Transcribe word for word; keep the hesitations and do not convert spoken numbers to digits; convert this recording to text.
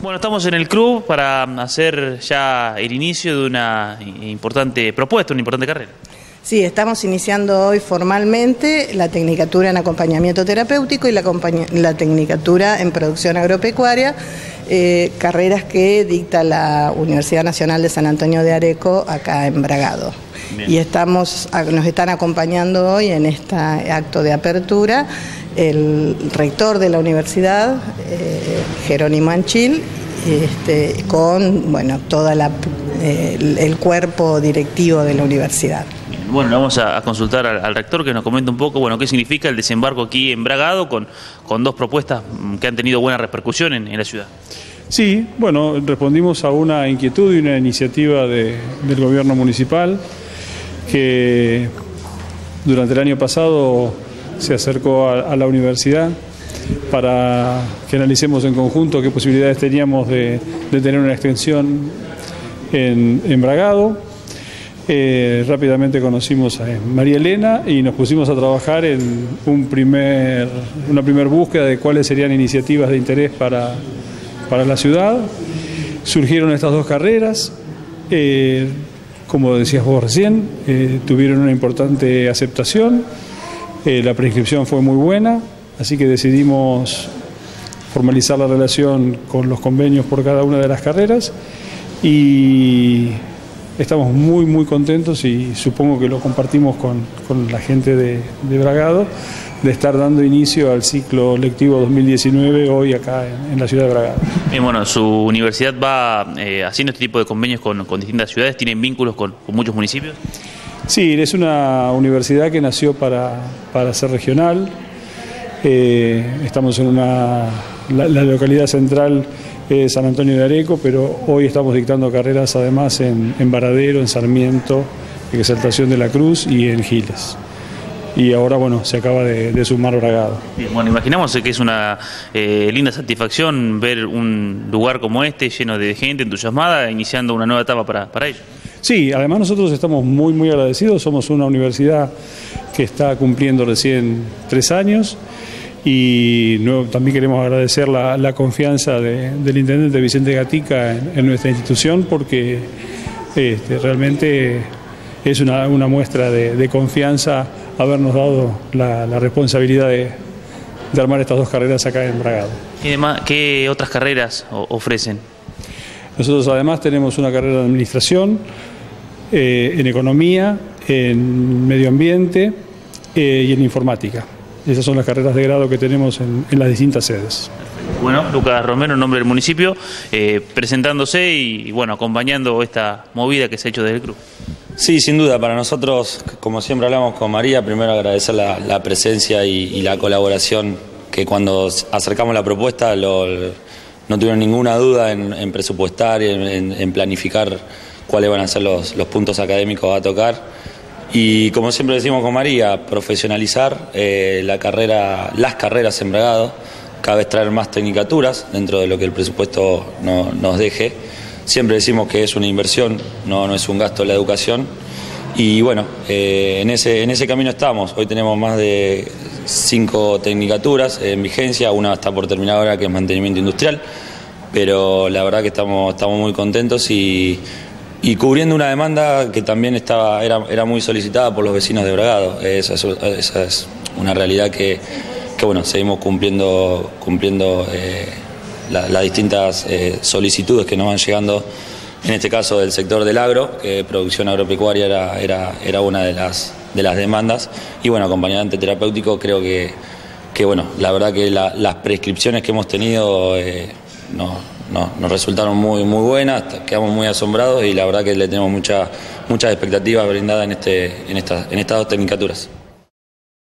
Bueno, estamos en el club para hacer ya el inicio de una importante propuesta, una importante carrera. Sí, estamos iniciando hoy formalmente la tecnicatura en acompañamiento terapéutico y la, la tecnicatura en producción agropecuaria, eh, carreras que dicta la Universidad Nacional de San Antonio de Areco acá en Bragado. Bien. Y estamos, nos están acompañando hoy en este acto de apertura el rector de la universidad, eh, Jerónimo Anchil, este, con bueno, toda la, eh, el, el cuerpo directivo de la universidad. Bueno, vamos a consultar al, al rector que nos comente un poco, bueno, qué significa el desembarco aquí en Bragado con, con dos propuestas que han tenido buena repercusión en, en la ciudad. Sí, bueno, respondimos a una inquietud y una iniciativa de, del gobierno municipal que durante el año pasado se acercó a, a la universidad para que analicemos en conjunto qué posibilidades teníamos de, de tener una extensión en, en Bragado. Eh, rápidamente conocimos a María Elena y nos pusimos a trabajar en un primer, una primera búsqueda de cuáles serían iniciativas de interés para, para la ciudad. Surgieron estas dos carreras, eh, como decías vos recién, eh, tuvieron una importante aceptación, eh, la prescripción fue muy buena, así que decidimos formalizar la relación con los convenios por cada una de las carreras y estamos muy muy contentos y supongo que lo compartimos con, con la gente de, de Bragado, de estar dando inicio al ciclo lectivo dos mil diecinueve hoy acá en, en la ciudad de Bragado. Bien, bueno, su universidad va eh, haciendo este tipo de convenios con, con distintas ciudades, ¿tienen vínculos con, con muchos municipios? Sí, es una universidad que nació para, para ser regional. Eh, estamos en una, la, la localidad central Eh, San Antonio de Areco, pero hoy estamos dictando carreras además en, en Varadero, en Sarmiento, en Exaltación de la Cruz y en Giles. Y ahora, bueno, se acaba de, de sumar Bragado. Bien, bueno, imaginamos que es una eh, linda satisfacción ver un lugar como este lleno de gente entusiasmada, iniciando una nueva etapa para, para ellos. Sí, además nosotros estamos muy, muy agradecidos, somos una universidad que está cumpliendo recién tres años. Y no, también queremos agradecer la, la confianza de, del intendente Vicente Gatica en, en nuestra institución porque este, realmente es una, una muestra de, de confianza habernos dado la, la responsabilidad de, de armar estas dos carreras acá en Bragado. ¿Qué, demás, qué otras carreras ofrecen? Nosotros además tenemos una carrera de administración, eh, en economía, en medio ambiente eh, y en informática. Esas son las carreras de grado que tenemos en, en las distintas sedes. Bueno, Lucas Romero, en nombre del municipio, eh, presentándose y, y bueno, acompañando esta movida que se ha hecho desde el club. Sí, sin duda, para nosotros, como siempre hablamos con María, primero agradecer la, la presencia y, y la colaboración, que cuando acercamos la propuesta lo, no tuvieron ninguna duda en, en presupuestar y en, en planificar cuáles van a ser los, los puntos académicos a tocar. Y como siempre decimos con María, profesionalizar eh, la carrera, las carreras en Bragado, cada vez traer más tecnicaturas dentro de lo que el presupuesto no, nos deje. Siempre decimos que es una inversión, no, no es un gasto la educación. Y bueno, eh, en, ese, en ese camino estamos. Hoy tenemos más de cinco tecnicaturas en vigencia, una está por terminar ahora que es mantenimiento industrial, pero la verdad que estamos, estamos muy contentos y... Y cubriendo una demanda que también estaba, era, era muy solicitada por los vecinos de Bragado. Esa es, esa es una realidad que, que bueno, seguimos cumpliendo, cumpliendo eh, la, las distintas eh, solicitudes que nos van llegando, en este caso del sector del agro, que producción agropecuaria era, era, era una de las, de las demandas. Y bueno, acompañante terapéutico, creo que, que bueno, la verdad que la, las prescripciones que hemos tenido eh, no, no, nos resultaron muy, muy buenas, quedamos muy asombrados y la verdad que le tenemos mucha, muchas expectativas brindadas en, este, en, esta, en estas dos tecnicaturas.